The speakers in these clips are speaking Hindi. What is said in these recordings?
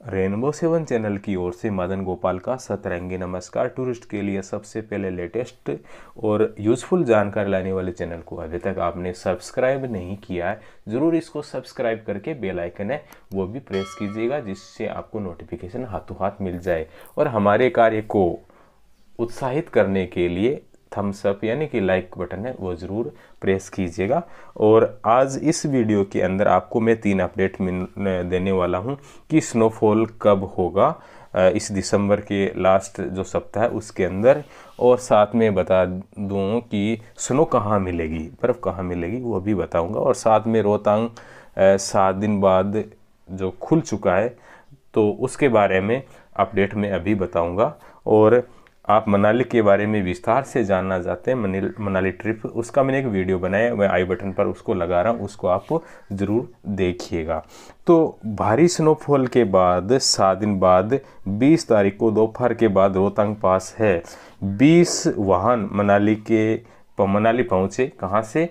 रेनबो 7 चैनल की ओर से मदन गोपाल का सतरंगी नमस्कार। टूरिस्ट के लिए सबसे पहले लेटेस्ट और यूज़फुल जानकारी लाने वाले चैनल को अभी तक आपने सब्सक्राइब नहीं किया है, ज़रूर इसको सब्सक्राइब करके बेल आइकन है वो भी प्रेस कीजिएगा, जिससे आपको नोटिफिकेशन हाथों हाथ मिल जाए। और हमारे कार्य को उत्साहित करने के लिए थम्स अप यानी कि लाइक बटन है वो ज़रूर प्रेस कीजिएगा। और आज इस वीडियो के अंदर आपको मैं 3 अपडेट देने वाला हूं कि स्नोफॉल कब होगा इस दिसंबर के लास्ट जो सप्ताह है उसके अंदर, और साथ में बता दूं कि स्नो कहाँ मिलेगी, बर्फ़ कहाँ मिलेगी वो भी बताऊंगा। और साथ में रोहतांग 7 दिन बाद जो खुल चुका है तो उसके बारे में अपडेट में अभी बताऊंगा। और आप मनाली के बारे में विस्तार से जानना चाहते हैं, मनाली ट्रिप, उसका मैंने एक वीडियो बनाया, मैं आई बटन पर उसको लगा रहा हूँ, उसको आप ज़रूर देखिएगा। तो भारी स्नोफॉल के बाद 7 दिन बाद 20 तारीख को दोपहर के बाद रोहतांग पास है 20 वाहन मनाली पहुँचे। कहाँ से?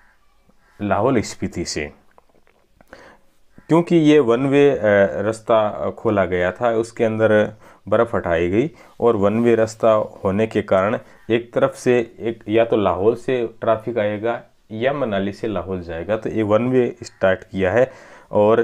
लाहौल स्पीति से, क्योंकि ये वन वे रास्ता खोला गया था, उसके अंदर बर्फ़ हटाई गई। और वन वे रास्ता होने के कारण एक तरफ से एक या तो लाहौल से ट्रैफिक आएगा या मनाली से लाहौल जाएगा, तो ये वन वे स्टार्ट किया है। और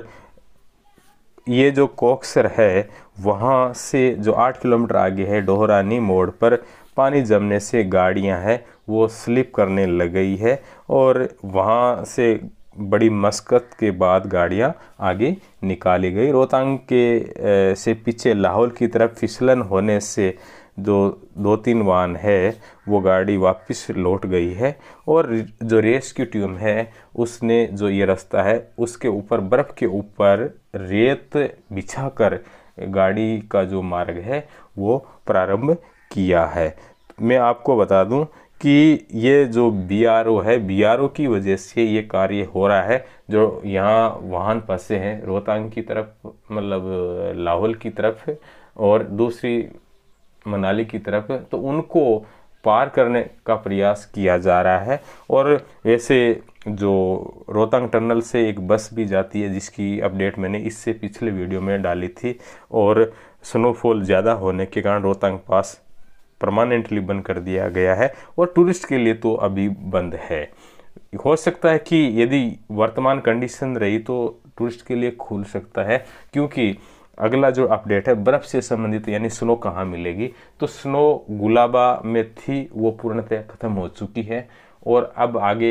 ये जो कोकसर है वहाँ से जो 8 किलोमीटर आगे है डोहरानी मोड़ पर पानी जमने से गाड़ियाँ हैं वो स्लिप करने लग गई है, और वहाँ से बड़ी मशक्क़त के बाद गाड़ियां आगे निकाली गई। रोहतांग के से पीछे लाहौल की तरफ फिसलन होने से जो 2-3 वाहन है वो गाड़ी वापस लौट गई है। और जो रेस्क्यू टीम है उसने जो ये रास्ता है उसके ऊपर बर्फ़ के ऊपर रेत बिछाकर गाड़ी का जो मार्ग है वो प्रारंभ किया है। मैं आपको बता दूं कि ये जो BRO है, BRO की वजह से ये कार्य हो रहा है। जो यहाँ वाहन फंसे हैं रोहतांग की तरफ, मतलब लाहौल की तरफ, और दूसरी मनाली की तरफ, तो उनको पार करने का प्रयास किया जा रहा है। और वैसे जो रोहतांग टनल से एक बस भी जाती है जिसकी अपडेट मैंने इससे पिछले वीडियो में डाली थी, और स्नोफॉल ज़्यादा होने के कारण रोहतांग पास परमानेंटली बंद कर दिया गया है, और टूरिस्ट के लिए तो अभी बंद है। हो सकता है कि यदि वर्तमान कंडीशन रही तो टूरिस्ट के लिए खुल सकता है, क्योंकि अगला जो अपडेट है बर्फ़ से संबंधित, यानी स्नो कहाँ मिलेगी, तो स्नो गुलाबा में थी वो पूर्णतः ख़त्म हो चुकी है। और अब आगे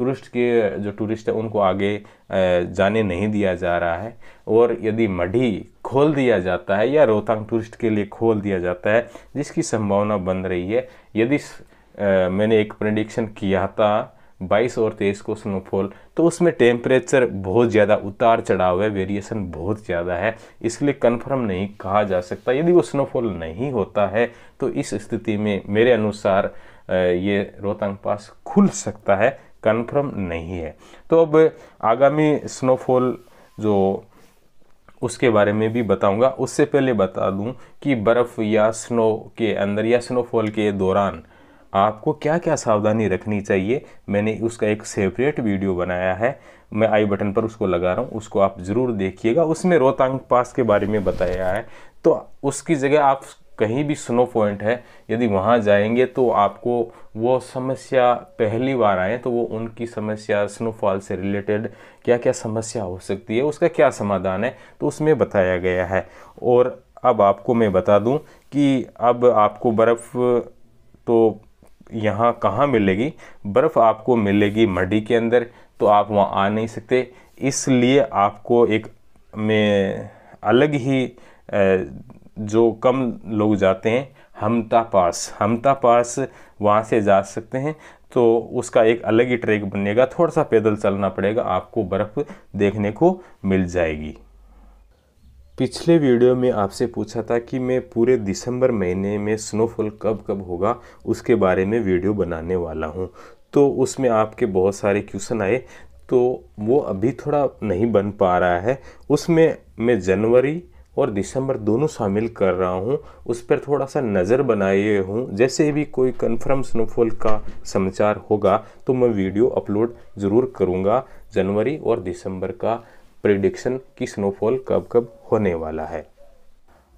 जो टूरिस्ट है उनको आगे जाने नहीं दिया जा रहा है। और यदि मढ़ी खोल दिया जाता है या रोहतांग टूरिस्ट के लिए खोल दिया जाता है, जिसकी संभावना बन रही है, यदि मैंने एक प्रेडिक्शन किया था 22 और 23 को स्नोफॉल, तो उसमें टेम्परेचर बहुत ज़्यादा उतार चढ़ाव है, वेरिएशन बहुत ज़्यादा है, इसलिए कंफर्म नहीं कहा जा सकता। यदि वो स्नोफॉल नहीं होता है तो इस स्थिति में मेरे अनुसार ये रोहतांग पास खुल सकता है, कंफर्म नहीं है। तो अब आगामी स्नोफॉल जो उसके बारे में भी बताऊंगा। उससे पहले बता दूं कि बर्फ़ या स्नो के अंदर या स्नोफॉल के दौरान आपको क्या क्या सावधानी रखनी चाहिए, मैंने उसका एक सेपरेट वीडियो बनाया है, मैं आई बटन पर उसको लगा रहा हूँ, उसको आप ज़रूर देखिएगा। उसमें रोहतांग पास के बारे में बताया है, तो उसकी जगह आप कहीं भी स्नो पॉइंट है यदि वहाँ जाएंगे तो आपको वो समस्या, पहली बार आए तो वो उनकी समस्या स्नोफॉल से रिलेटेड क्या क्या समस्या हो सकती है, उसका क्या समाधान है, तो उसमें बताया गया है। और अब आपको मैं बता दूं कि अब आपको बर्फ़ तो यहाँ कहाँ मिलेगी, बर्फ़ आपको मिलेगी मढ़ी के अंदर, तो आप वहाँ आ नहीं सकते, इसलिए आपको एक में अलग ही जो कम लोग जाते हैं हमता पास वहाँ से जा सकते हैं, तो उसका एक अलग ही ट्रैक बनेगा, थोड़ा सा पैदल चलना पड़ेगा, आपको बर्फ़ देखने को मिल जाएगी। पिछले वीडियो में आपसे पूछा था कि मैं पूरे दिसंबर महीने में स्नोफॉल कब कब होगा उसके बारे में वीडियो बनाने वाला हूं, तो उसमें आपके बहुत सारे क्वेश्चन आए, तो वो अभी थोड़ा नहीं बन पा रहा है। उसमें मैं जनवरी और दिसंबर दोनों शामिल कर रहा हूँ, उस पर थोड़ा सा नज़र बनाए हूँ। जैसे भी कोई कंफर्म स्नोफॉल का समाचार होगा तो मैं वीडियो अपलोड ज़रूर करूँगा जनवरी और दिसंबर का प्रेडिक्शन कि स्नोफॉल कब कब होने वाला है।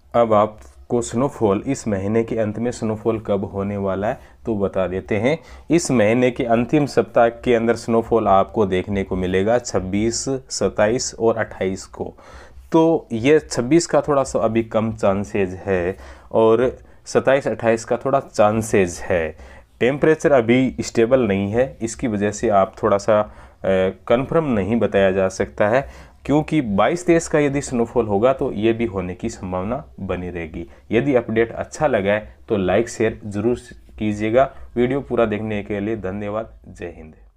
अब आपको स्नोफॉल, इस महीने के अंत में स्नोफॉल कब होने वाला है तो बता देते हैं। इस महीने के अंतिम सप्ताह के अंदर स्नोफॉल आपको देखने को मिलेगा 26, 27 और 28 को। तो ये 26 का थोड़ा सा अभी कम चांसेज है और 27, 28 का थोड़ा चांसेज है। टेम्परेचर अभी स्टेबल नहीं है, इसकी वजह से आप थोड़ा सा कंफर्म नहीं बताया जा सकता है, क्योंकि 22-23 का यदि स्नोफॉल होगा तो ये भी होने की संभावना बनी रहेगी। यदि अपडेट अच्छा लगा है तो लाइक शेयर ज़रूर कीजिएगा। वीडियो पूरा देखने के लिए धन्यवाद। जय हिंद।